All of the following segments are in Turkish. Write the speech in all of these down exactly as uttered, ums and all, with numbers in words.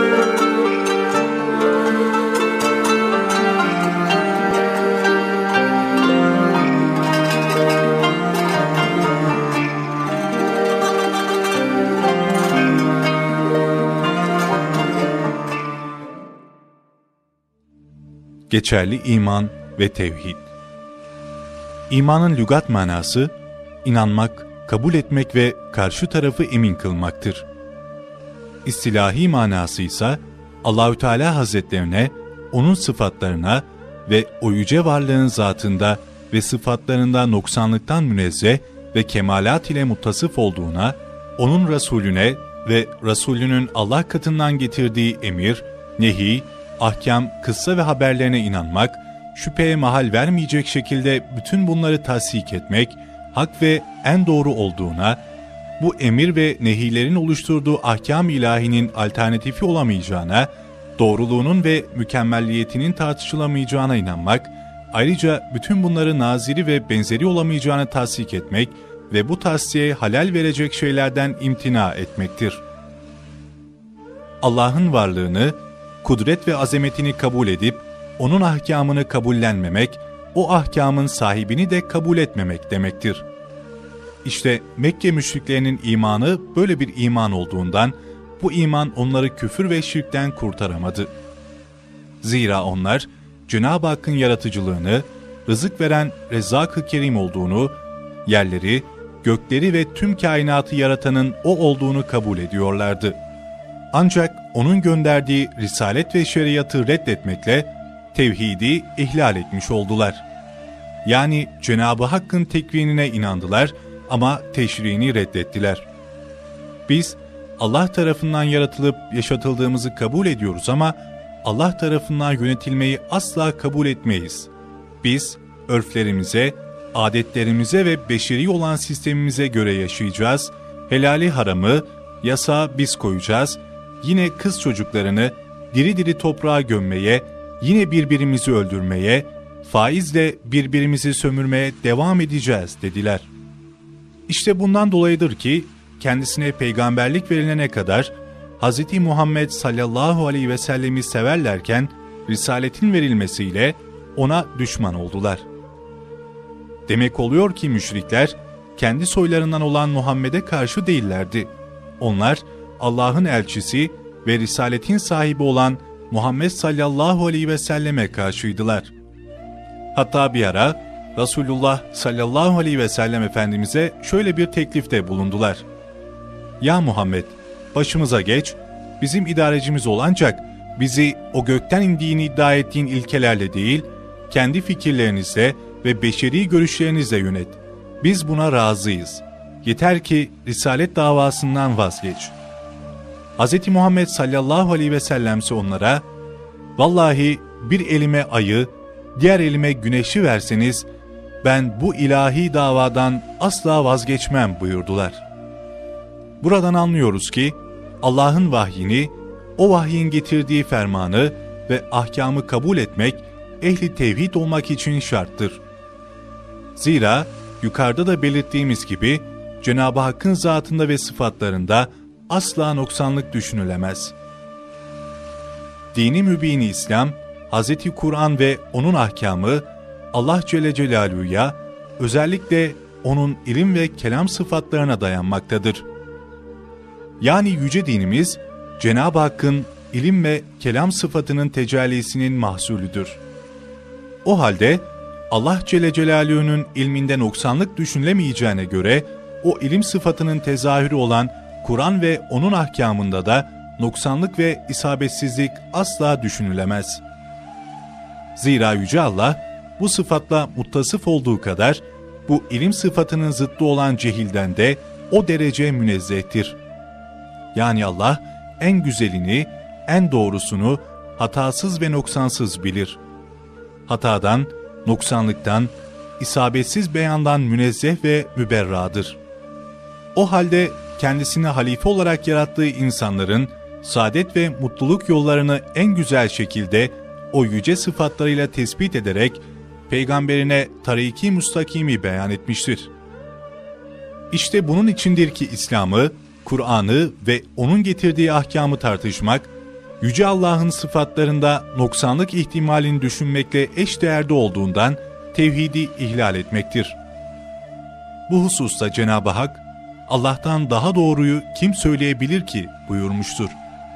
Geçerli iman ve tevhid. İmanın lügat manası, inanmak, kabul etmek ve karşı tarafı emin kılmaktır. İstilahi manası ise Allahü Teala Hazretlerine, onun sıfatlarına ve o yüce varlığın zatında ve sıfatlarında noksanlıktan münezzeh ve kemalat ile muttasıf olduğuna, onun Resulüne ve Resulünün Allah katından getirdiği emir, nehi, ahkam, kıssa ve haberlerine inanmak, şüpheye mahal vermeyecek şekilde bütün bunları tasdik etmek, hak ve en doğru olduğuna, bu emir ve nehilerin oluşturduğu ahkam ilahinin alternatifi olamayacağına, doğruluğunun ve mükemmelliyetinin tartışılamayacağına inanmak, ayrıca bütün bunları naziri ve benzeri olamayacağını tasdik etmek ve bu tasdiğe halal verecek şeylerden imtina etmektir. Allah'ın varlığını, kudret ve azametini kabul edip, onun ahkamını kabullenmemek, o ahkamın sahibini de kabul etmemek demektir. İşte Mekke müşriklerinin imanı böyle bir iman olduğundan, bu iman onları küfür ve şirkten kurtaramadı. Zira onlar, Cenab-ı Hakk'ın yaratıcılığını, rızık veren Rezzak-ı Kerim olduğunu, yerleri, gökleri ve tüm kainatı yaratanın O olduğunu kabul ediyorlardı. Ancak onun gönderdiği risalet ve şeriatı reddetmekle tevhidi ihlal etmiş oldular. Yani Cenab-ı Hakk'ın tekvinine inandılar ama teşriğini reddettiler. Biz Allah tarafından yaratılıp yaşatıldığımızı kabul ediyoruz ama Allah tarafından yönetilmeyi asla kabul etmeyiz. Biz örflerimize, adetlerimize ve beşeri olan sistemimize göre yaşayacağız, helali haramı, yasağı biz koyacağız, yine kız çocuklarını diri diri toprağa gömmeye, yine birbirimizi öldürmeye, faizle birbirimizi sömürmeye devam edeceğiz dediler. İşte bundan dolayıdır ki kendisine peygamberlik verilene kadar Hz. Muhammed sallallahu aleyhi ve sellemi severlerken risaletin verilmesiyle ona düşman oldular. Demek oluyor ki müşrikler kendi soylarından olan Muhammed'e karşı değillerdi. Onlar Allah'ın elçisi ve risaletin sahibi olan Muhammed sallallahu aleyhi ve selleme karşıydılar. Hatta bir ara Resulullah sallallahu aleyhi ve sellem Efendimiz'e şöyle bir teklifte bulundular. Ya Muhammed, başımıza geç, bizim idarecimiz ol ancak bizi o gökten indiğini iddia ettiğin ilkelerle değil, kendi fikirlerinizle ve beşeri görüşlerinizle yönet. Biz buna razıyız. Yeter ki risalet davasından vazgeç. Hz. Muhammed sallallahu aleyhi ve sellem ise onlara, vallahi bir elime ayı, diğer elime güneşi verseniz, ben bu ilahi davadan asla vazgeçmem buyurdular. Buradan anlıyoruz ki, Allah'ın vahyini, o vahyin getirdiği fermanı ve ahkamı kabul etmek, ehli tevhid olmak için şarttır. Zira yukarıda da belirttiğimiz gibi, Cenab-ı Hakk'ın zatında ve sıfatlarında asla noksanlık düşünülemez. Dini mübini İslam, Hz. Kur'an ve onun ahkamı, Allah Celle Celaluhu'ya, özellikle onun ilim ve kelam sıfatlarına dayanmaktadır. Yani yüce dinimiz, Cenab-ı Hakk'ın ilim ve kelam sıfatının tecellisinin mahsulüdür. O halde, Allah Celle Celaluhu'nun ilminde noksanlık düşünülemeyeceğine göre, o ilim sıfatının tezahürü olan Kur'an ve onun ahkamında da noksanlık ve isabetsizlik asla düşünülemez. Zira Yüce Allah, bu sıfatla muttasıf olduğu kadar, bu ilim sıfatının zıttı olan cehilden de o derece münezzehtir. Yani Allah, en güzelini, en doğrusunu hatasız ve noksansız bilir. Hatadan, noksanlıktan, isabetsiz beyandan münezzeh ve müberradır. O halde kendisini halife olarak yarattığı insanların saadet ve mutluluk yollarını en güzel şekilde o yüce sıfatlarıyla tespit ederek peygamberine tarik-i müstakimi beyan etmiştir. İşte bunun içindir ki İslam'ı, Kur'an'ı ve onun getirdiği ahkamı tartışmak, Yüce Allah'ın sıfatlarında noksanlık ihtimalini düşünmekle eşdeğerde olduğundan tevhidi ihlal etmektir. Bu hususta Cenab-ı Hak, Allah'tan daha doğruyu kim söyleyebilir ki buyurmuştur.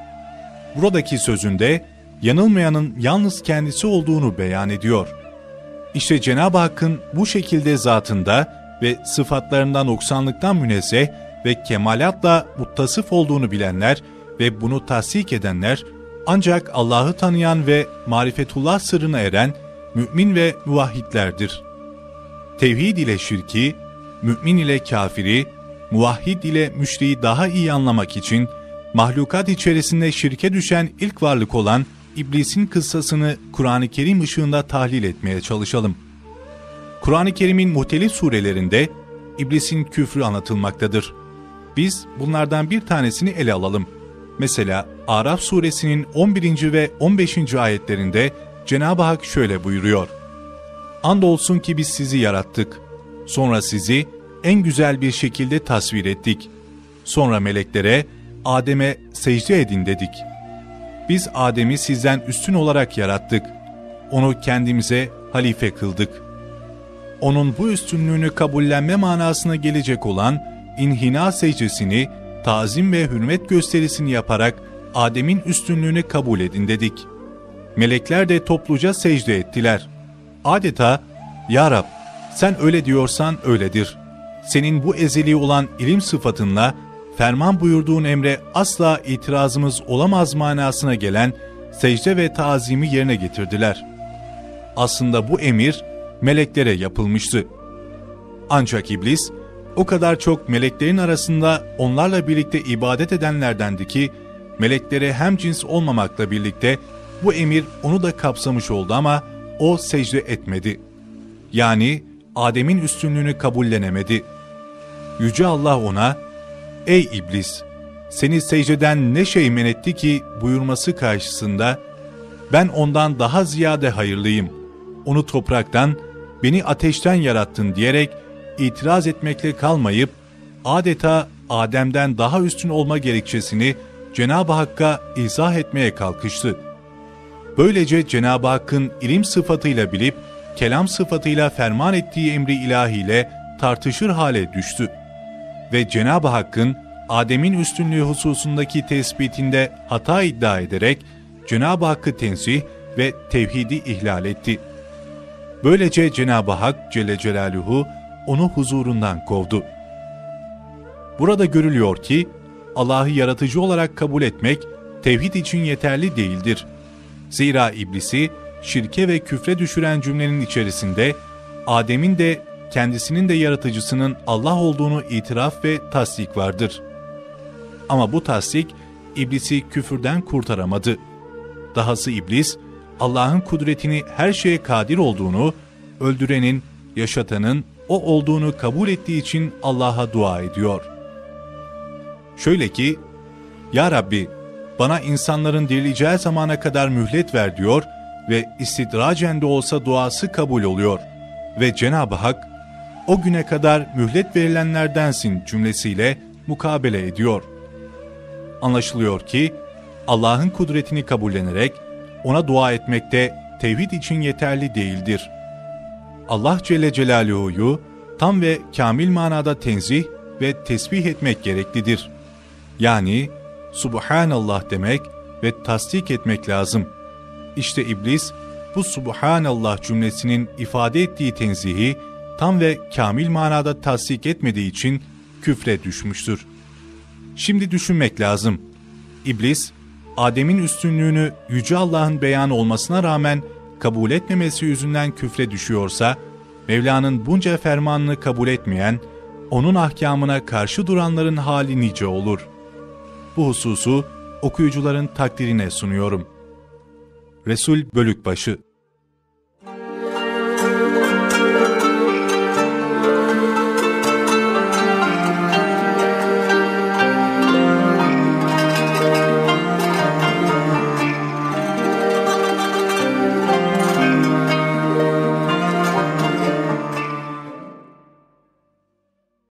Buradaki sözünde yanılmayanın yalnız kendisi olduğunu beyan ediyor. İşte Cenab-ı Hakk'ın bu şekilde zatında ve sıfatlarında noksanlıktan münezzeh ve kemalatla muttasıf olduğunu bilenler ve bunu tasdik edenler, ancak Allah'ı tanıyan ve marifetullah sırrına eren mümin ve muvahhidlerdir. Tevhid ile şirki, mümin ile kafiri, muvahhid ile müşriği daha iyi anlamak için, mahlukat içerisinde şirke düşen ilk varlık olan İblisin kıssasını Kur'an-ı Kerim ışığında tahlil etmeye çalışalım. Kur'an-ı Kerim'in muhtelif surelerinde İblisin küfrü anlatılmaktadır. Biz bunlardan bir tanesini ele alalım. Mesela Araf suresinin on birinci ve on beşinci ayetlerinde Cenab-ı Hak şöyle buyuruyor. Andolsun ki biz sizi yarattık. Sonra sizi en güzel bir şekilde tasvir ettik. Sonra meleklere, Adem'e secde edin dedik. Biz Adem'i sizden üstün olarak yarattık. Onu kendimize halife kıldık. Onun bu üstünlüğünü kabullenme manasına gelecek olan inhina secdesini, tazim ve hürmet gösterisini yaparak Adem'in üstünlüğünü kabul edin dedik. Melekler de topluca secde ettiler. Adeta, Ya Rab, sen öyle diyorsan öyledir. Senin bu ezeli olan ilim sıfatınla, ferman buyurduğun emre asla itirazımız olamaz manasına gelen secde ve tazimi yerine getirdiler. Aslında bu emir meleklere yapılmıştı. Ancak iblis, o kadar çok meleklerin arasında onlarla birlikte ibadet edenlerdendi ki, meleklere hemcins olmamakla birlikte bu emir onu da kapsamış oldu ama o secde etmedi. Yani Adem'in üstünlüğünü kabullenemedi. Yüce Allah ona, Ey iblis! Seni secdeden ne şey men etti ki buyurması karşısında, ben ondan daha ziyade hayırlıyım. Onu topraktan, beni ateşten yarattın diyerek itiraz etmekle kalmayıp, adeta Adem'den daha üstün olma gerekçesini Cenab-ı Hakk'a izah etmeye kalkıştı. Böylece Cenab-ı Hakk'ın ilim sıfatıyla bilip, kelam sıfatıyla ferman ettiği emri ilahiyle tartışır hale düştü. Ve Cenab-ı Hakk'ın Adem'in üstünlüğü hususundaki tespitinde hata iddia ederek Cenab-ı Hakk'ı tensih ve tevhidi ihlal etti. Böylece Cenab-ı Hak Celle Celaluhu onu huzurundan kovdu. Burada görülüyor ki Allah'ı yaratıcı olarak kabul etmek tevhid için yeterli değildir. Zira iblisi şirke ve küfre düşüren cümlenin içerisinde Adem'in de kendisinin de yaratıcısının Allah olduğunu itiraf ve tasdik vardır. Ama bu tasdik iblisi küfürden kurtaramadı. Dahası iblis, Allah'ın kudretini her şeye kadir olduğunu, öldürenin, yaşatanın o olduğunu kabul ettiği için Allah'a dua ediyor. Şöyle ki, Ya Rabbi, bana insanların dirileceği zamana kadar mühlet ver diyor ve istidracen de olsa duası kabul oluyor. Ve Cenab-ı Hak, o güne kadar mühlet verilenlerdensin cümlesiyle mukabele ediyor. Anlaşılıyor ki, Allah'ın kudretini kabullenerek ona dua etmekte tevhid için yeterli değildir. Allah Celle Celaluhu'yu tam ve kamil manada tenzih ve tesbih etmek gereklidir. Yani Subhanallah demek ve tasdik etmek lazım. İşte iblis bu Subhanallah cümlesinin ifade ettiği tenzihi tam ve kamil manada tasdik etmediği için küfre düşmüştür. Şimdi düşünmek lazım. İblis, Adem'in üstünlüğünü Yüce Allah'ın beyanı olmasına rağmen kabul etmemesi yüzünden küfre düşüyorsa, Mevla'nın bunca fermanını kabul etmeyen, onun ahkamına karşı duranların hali nice olur. Bu hususu okuyucuların takdirine sunuyorum. Resul Bölükbaşı